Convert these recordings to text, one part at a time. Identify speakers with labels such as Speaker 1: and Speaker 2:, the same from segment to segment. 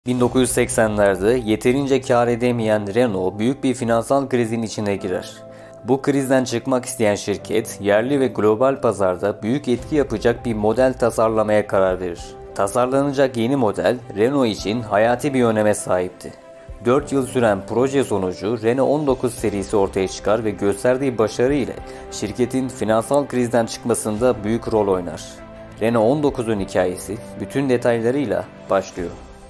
Speaker 1: 1980'lerde yeterince kar edemeyen Renault büyük bir finansal krizin içine girer. Bu krizden çıkmak isteyen şirket, yerli ve global pazarda büyük etki yapacak bir model tasarlamaya karar verir. Tasarlanacak yeni model, Renault için hayati bir öneme sahipti. 4 yıl süren proje sonucu Renault 19 serisi ortaya çıkar ve gösterdiği başarı ile şirketin finansal krizden çıkmasında büyük rol oynar. Renault 19'un hikayesi bütün detaylarıyla başlıyor.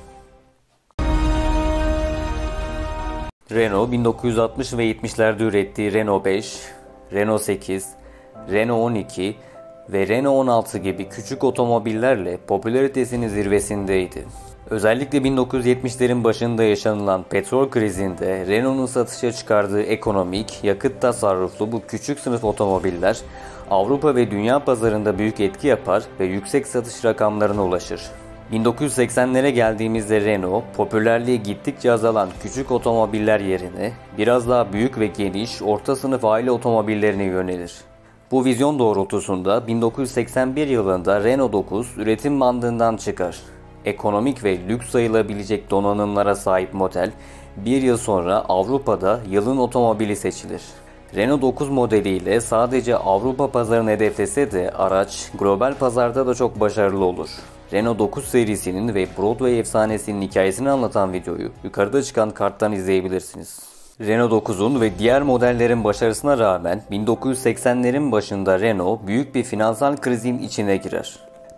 Speaker 1: Renault 1960 ve 70'lerde ürettiği Renault 5, Renault 8, Renault 12 ve Renault 16 gibi küçük otomobillerle popülaritesinin zirvesindeydi. Özellikle 1970'lerin başında yaşanılan petrol krizinde Renault'un satışa çıkardığı ekonomik, yakıt tasarruflu bu küçük sınıf otomobiller Avrupa ve dünya pazarında büyük etki yapar ve yüksek satış rakamlarına ulaşır. 1980'lere geldiğimizde Renault, popülerliği gittikçe azalan küçük otomobiller yerine biraz daha büyük ve geniş, orta sınıf aile otomobillerine yönelir. Bu vizyon doğrultusunda 1981 yılında Renault 9 üretim bandından çıkar. Ekonomik ve lüks sayılabilecek donanımlara sahip model, bir yıl sonra Avrupa'da yılın otomobili seçilir. Renault 9 modeliyle sadece Avrupa pazarını hedeflese de araç global pazarda da çok başarılı olur. Renault 9 serisinin ve Broadway efsanesinin hikayesini anlatan videoyu yukarıda çıkan karttan izleyebilirsiniz. Renault 9'un ve diğer modellerin başarısına rağmen 1980'lerin başında Renault büyük bir finansal krizin içine girer.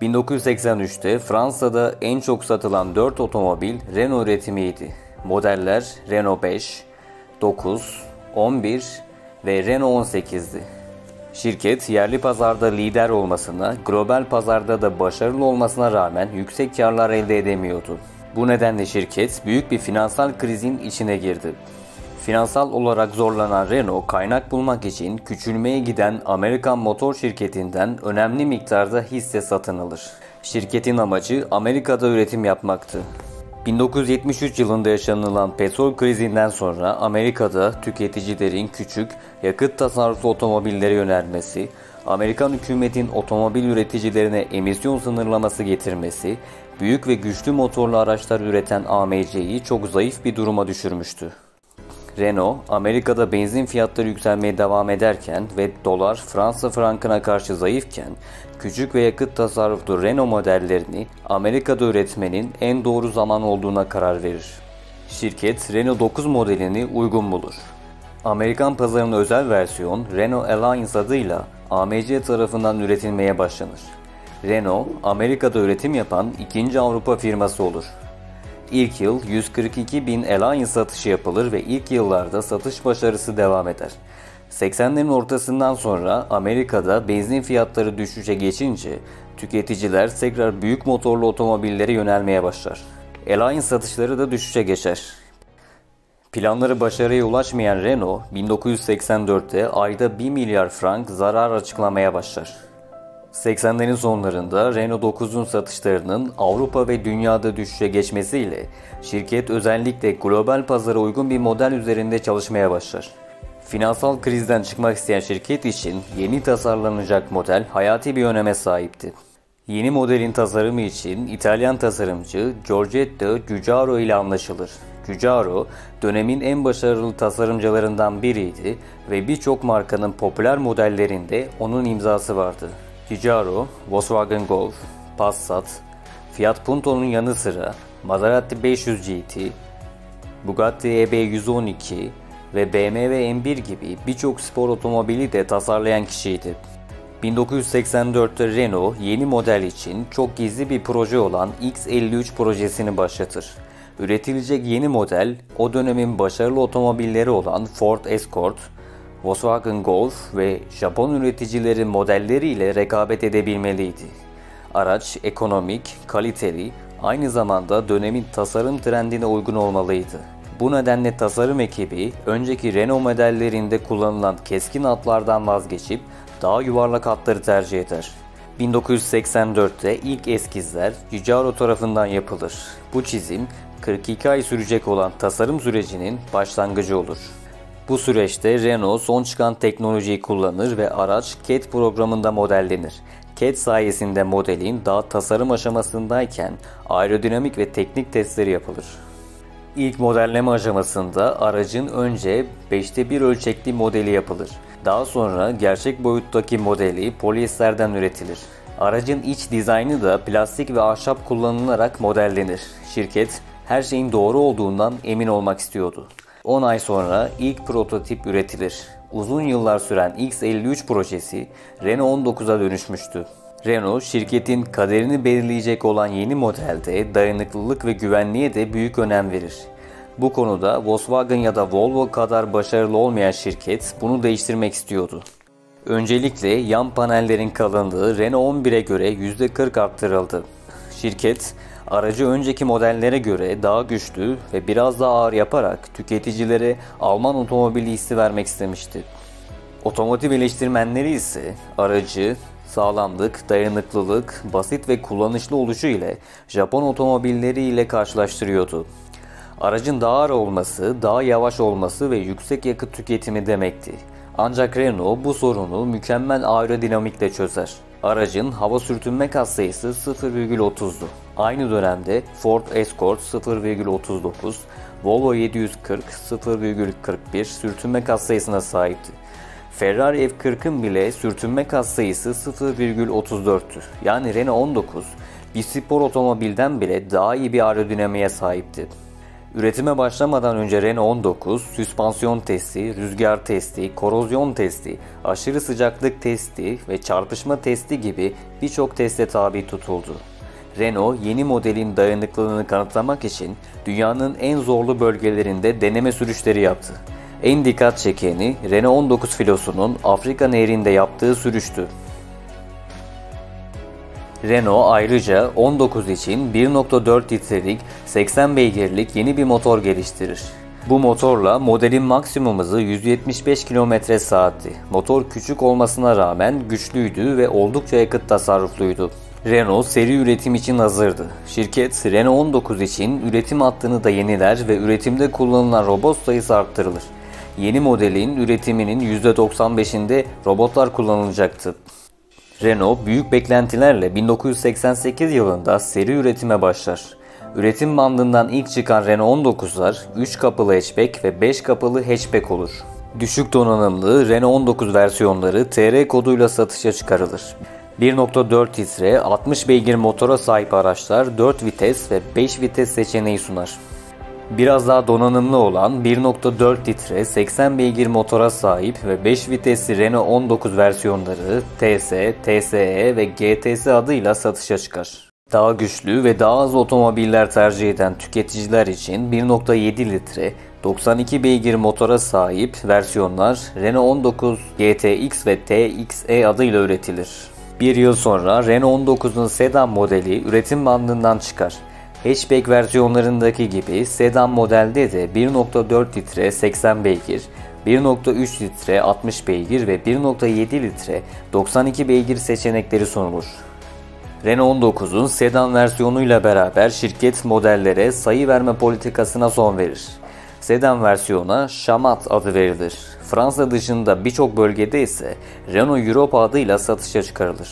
Speaker 1: 1983'te Fransa'da en çok satılan 4 otomobil Renault üretimiydi. Modeller Renault 5, 9, 11 ve Renault 18'di. Şirket yerli pazarda lider olmasına, global pazarda da başarılı olmasına rağmen yüksek karlar elde edemiyordu. Bu nedenle şirket büyük bir finansal krizin içine girdi. Finansal olarak zorlanan Renault, kaynak bulmak için küçülmeye giden Amerikan motor şirketinden önemli miktarda hisse satın alır. Şirketin amacı Amerika'da üretim yapmaktı. 1973 yılında yaşanılan petrol krizinden sonra Amerika'da tüketicilerin küçük, yakıt tasarruflu otomobillere yönelmesi, Amerikan hükümetin otomobil üreticilerine emisyon sınırlaması getirmesi, büyük ve güçlü motorlu araçlar üreten AMC'yi çok zayıf bir duruma düşürmüştü. Renault, Amerika'da benzin fiyatları yükselmeye devam ederken ve dolar Fransa frankına karşı zayıfken, küçük ve yakıt tasarruflu Renault modellerini Amerika'da üretmenin en doğru zaman olduğuna karar verir. Şirket, Renault 9 modelini uygun bulur. Amerikan pazarına özel versiyon Renault Alliance adıyla AMC tarafından üretilmeye başlanır. Renault, Amerika'da üretim yapan ikinci Avrupa firması olur. İlk yıl 142.000 Alliance satışı yapılır ve ilk yıllarda satış başarısı devam eder. 80'lerin ortasından sonra Amerika'da benzin fiyatları düşüşe geçince tüketiciler tekrar büyük motorlu otomobillere yönelmeye başlar. Alliance satışları da düşüşe geçer. Planları başarıya ulaşmayan Renault, 1984'te ayda 1 milyar frank zarar açıklamaya başlar. 80'lerin sonlarında Renault 9'un satışlarının Avrupa ve dünyada düşüşe geçmesiyle şirket özellikle global pazara uygun bir model üzerinde çalışmaya başlar. Finansal krizden çıkmak isteyen şirket için yeni tasarlanacak model hayati bir öneme sahipti. Yeni modelin tasarımı için İtalyan tasarımcı Giorgetto Giugiaro ile anlaşılır. Giugiaro, dönemin en başarılı tasarımcılarından biriydi ve birçok markanın popüler modellerinde onun imzası vardı. Giugiaro, Volkswagen Golf, Passat, Fiat Punto'nun yanı sıra Maserati 500 GT, Bugatti EB112 ve BMW M1 gibi birçok spor otomobili de tasarlayan kişiydi. 1984'te Renault yeni model için çok gizli bir proje olan X53 projesini başlatır. Üretilecek yeni model o dönemin başarılı otomobilleri olan Ford Escort, Volkswagen Golf ve Japon üreticilerin modelleriyle rekabet edebilmeliydi. Araç ekonomik, kaliteli, aynı zamanda dönemin tasarım trendine uygun olmalıydı. Bu nedenle tasarım ekibi önceki Renault modellerinde kullanılan keskin hatlardan vazgeçip daha yuvarlak hatları tercih eder. 1984'te ilk eskizler Giugiaro tarafından yapılır. Bu çizim 42 ay sürecek olan tasarım sürecinin başlangıcı olur. Bu süreçte Renault son çıkan teknolojiyi kullanır ve araç CAD programında modellenir. CAD sayesinde modelin daha tasarım aşamasındayken aerodinamik ve teknik testleri yapılır. İlk modelleme aşamasında aracın önce 5'te 1 ölçekli modeli yapılır. Daha sonra gerçek boyuttaki modeli polyesterden üretilir. Aracın iç dizaynı da plastik ve ahşap kullanılarak modellenir. Şirket her şeyin doğru olduğundan emin olmak istiyordu. 10 ay sonra ilk prototip üretilir. Uzun yıllar süren X53 projesi Renault 19'a dönüşmüştü. Renault, şirketin kaderini belirleyecek olan yeni modelde dayanıklılık ve güvenliğe de büyük önem verir. Bu konuda Volkswagen ya da Volvo kadar başarılı olmayan şirket bunu değiştirmek istiyordu. Öncelikle yan panellerin kalınlığı Renault 11'e göre %40 arttırıldı. Şirket, aracı önceki modellere göre daha güçlü ve biraz daha ağır yaparak tüketicilere Alman otomobili hissi vermek istemişti. Otomotiv eleştirmenleri ise aracı sağlamlık, dayanıklılık, basit ve kullanışlı oluşu ile Japon otomobilleri ile karşılaştırıyordu. Aracın daha ağır olması, daha yavaş olması ve yüksek yakıt tüketimi demekti. Ancak Renault bu sorunu mükemmel aerodinamikle çözer. Aracın hava sürtünme katsayısı 0,30'du. Aynı dönemde Ford Escort 0,39, Volvo 740 0,41 sürtünme katsayısına sahipti. Ferrari F40'ın bile sürtünme katsayısı 0,34'tü. Yani Renault 19 bir spor otomobilden bile daha iyi bir aerodinamiğe sahipti. Üretime başlamadan önce Renault 19, süspansiyon testi, rüzgar testi, korozyon testi, aşırı sıcaklık testi ve çarpışma testi gibi birçok teste tabi tutuldu. Renault yeni modelin dayanıklılığını kanıtlamak için dünyanın en zorlu bölgelerinde deneme sürüşleri yaptı. En dikkat çekeni Renault 19 filosunun Afrika Nehri'nde yaptığı sürüştü. Renault ayrıca 19 için 1.4 litrelik 80 beygirlik yeni bir motor geliştirir. Bu motorla modelin maksimum hızı 175 km/saatti. Motor küçük olmasına rağmen güçlüydü ve oldukça yakıt tasarrufluydu. Renault seri üretim için hazırdı. Şirket Renault 19 için üretim hattını da yeniler ve üretimde kullanılan robot sayısı arttırılır. Yeni modelin üretiminin %95'inde robotlar kullanılacaktı. Renault büyük beklentilerle 1988 yılında seri üretime başlar. Üretim bandından ilk çıkan Renault 19'lar 3 kapılı hatchback ve 5 kapılı hatchback olur. Düşük donanımlı Renault 19 versiyonları TR koduyla satışa çıkarılır. 1.4 litre 60 beygir motora sahip araçlar 4 vites ve 5 vites seçeneği sunar. Biraz daha donanımlı olan 1.4 litre 80 beygir motora sahip ve 5 vitesli Renault 19 versiyonları TS, TSE ve GTS adıyla satışa çıkar. Daha güçlü ve daha az otomobiller tercih eden tüketiciler için 1.7 litre 92 beygir motora sahip versiyonlar Renault 19 GTX ve TXE adıyla üretilir. Bir yıl sonra Renault 19'un sedan modeli üretim bandından çıkar. Hatchback versiyonlarındaki gibi sedan modelde de 1.4 litre 80 beygir, 1.3 litre 60 beygir ve 1.7 litre 92 beygir seçenekleri sunulur. Renault 19'un sedan versiyonuyla beraber şirket modellere sayı verme politikasına son verir. Sedan versiyona Chamat adı verilir. Fransa dışında birçok bölgede ise Renault Europe adıyla satışa çıkarılır.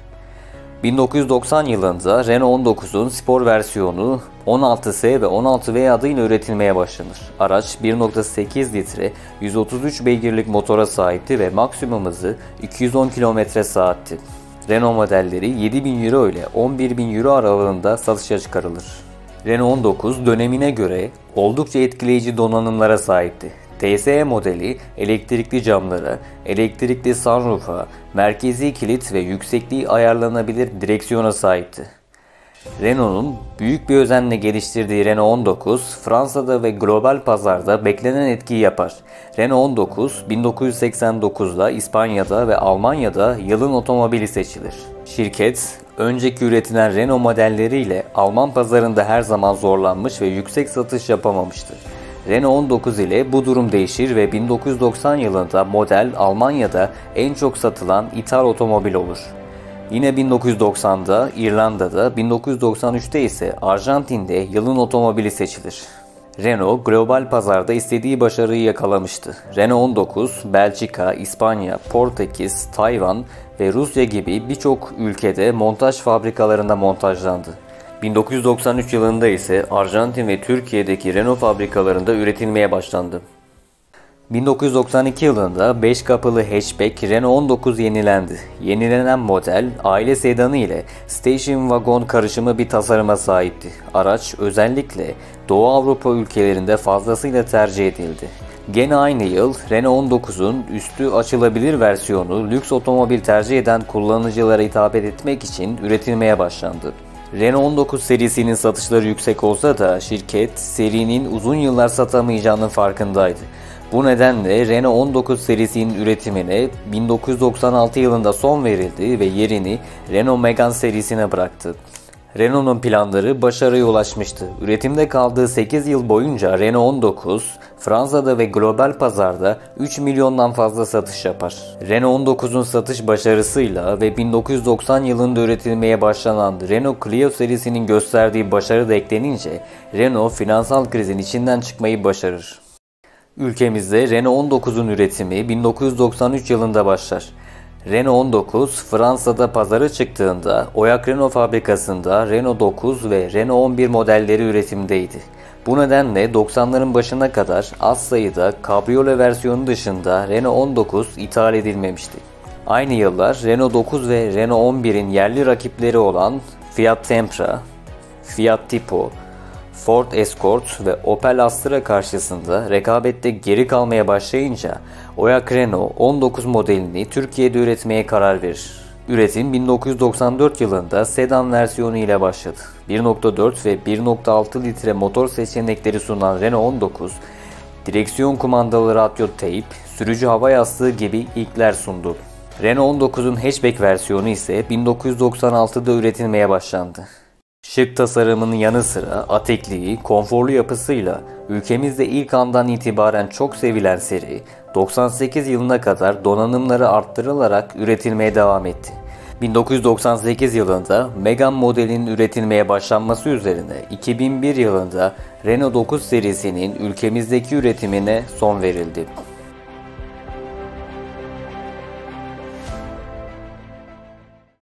Speaker 1: 1990 yılında Renault 19'un spor versiyonu 16S ve 16V adıyla üretilmeye başlanır. Araç 1.8 litre 133 beygirlik motora sahipti ve maksimum hızı 210 km/saatti. Renault modelleri 7.000 euro ile 11.000 euro aralığında satışa çıkarılır. Renault 19 dönemine göre oldukça etkileyici donanımlara sahipti. TSE modeli elektrikli camlara, elektrikli sunroof'a, merkezi kilit ve yüksekliği ayarlanabilir direksiyona sahipti. Renault'un büyük bir özenle geliştirdiği Renault 19, Fransa'da ve global pazarda beklenen etkiyi yapar. Renault 19, 1989'da İspanya'da ve Almanya'da yılın otomobili seçilir. Şirket, önceki üretilen Renault modelleriyle Alman pazarında her zaman zorlanmış ve yüksek satış yapamamıştı. Renault 19 ile bu durum değişir ve 1990 yılında model Almanya'da en çok satılan ithal otomobil olur. Yine 1990'da İrlanda'da, 1993'te ise Arjantin'de yılın otomobili seçilir. Renault global pazarda istediği başarıyı yakalamıştı. Renault 19, Belçika, İspanya, Portekiz, Tayvan ve Rusya gibi birçok ülkede montaj fabrikalarında montajlandı. 1993 yılında ise Arjantin ve Türkiye'deki Renault fabrikalarında üretilmeye başlandı. 1992 yılında 5 kapılı hatchback Renault 19 yenilendi. Yenilenen model aile sedanı ile station wagon karışımı bir tasarıma sahipti. Araç özellikle Doğu Avrupa ülkelerinde fazlasıyla tercih edildi. Gene aynı yıl Renault 19'un üstü açılabilir versiyonu lüks otomobil tercih eden kullanıcılara hitap etmek için üretilmeye başlandı. Renault 19 serisinin satışları yüksek olsa da şirket serinin uzun yıllar satamayacağının farkındaydı. Bu nedenle Renault 19 serisinin üretimine 1996 yılında son verildi ve yerini Renault Megane serisine bıraktı. Renault'un planları başarıya ulaşmıştı. Üretimde kaldığı 8 yıl boyunca Renault 19, Fransa'da ve global pazarda 3 milyondan fazla satış yapar. Renault 19'un satış başarısıyla ve 1990 yılında üretilmeye başlanan Renault Clio serisinin gösterdiği başarı da eklenince Renault finansal krizin içinden çıkmayı başarır. Ülkemizde Renault 19'un üretimi 1993 yılında başlar. Renault 19 Fransa'da pazara çıktığında Oyak Renault fabrikasında Renault 9 ve Renault 11 modelleri üretimdeydi. Bu nedenle 90'ların başına kadar az sayıda kabriyole versiyonu dışında Renault 19 ithal edilmemişti. Aynı yıllar Renault 9 ve Renault 11'in yerli rakipleri olan Fiat Tempra, Fiat Tipo, Ford Escort ve Opel Astra karşısında rekabette geri kalmaya başlayınca Oyak Renault 19 modelini Türkiye'de üretmeye karar verir. Üretim 1994 yılında sedan versiyonu ile başladı. 1.4 ve 1.6 litre motor seçenekleri sunan Renault 19, direksiyon kumandalı radyo teyp, sürücü hava yastığı gibi ilkler sundu. Renault 19'un hatchback versiyonu ise 1996'da üretilmeye başlandı. Şık tasarımının yanı sıra atekliği, konforlu yapısıyla ülkemizde ilk andan itibaren çok sevilen seri, 98 yılına kadar donanımları arttırılarak üretilmeye devam etti. 1998 yılında Megane modelinin üretilmeye başlanması üzerine 2001 yılında Renault 9 serisinin ülkemizdeki üretimine son verildi.